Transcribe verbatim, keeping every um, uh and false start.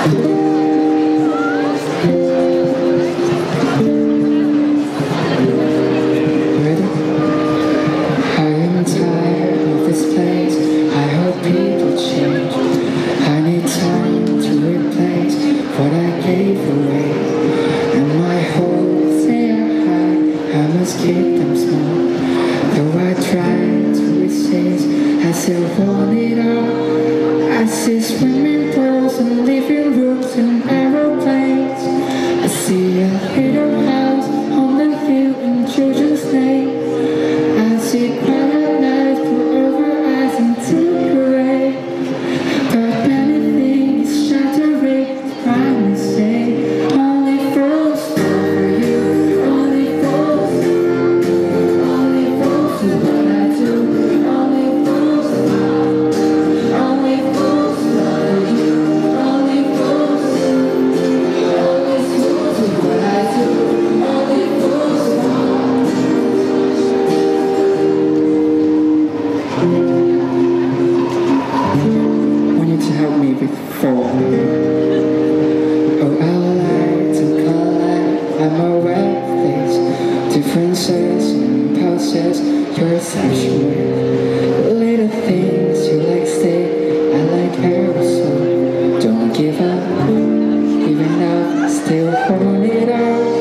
Keep them small. Though I try to resist, I still want it all. I see swimming pools and living rooms and aeroplanes. I see a little house on the hill in children's name. I see quiet nights pull over eyes into gray. But anything is shattering, it's prime to say. Only fools fall for you, only fools. What I do, only fools fall. Only fools love you, only fools. Only fools do what I do, only fools fall. Want you to help me with four. Oh, I like to collide. I'm aware of these differences and impulses. You're sexual, little things you like stay. I like aerosol. Don't give up, even up, still hold it up.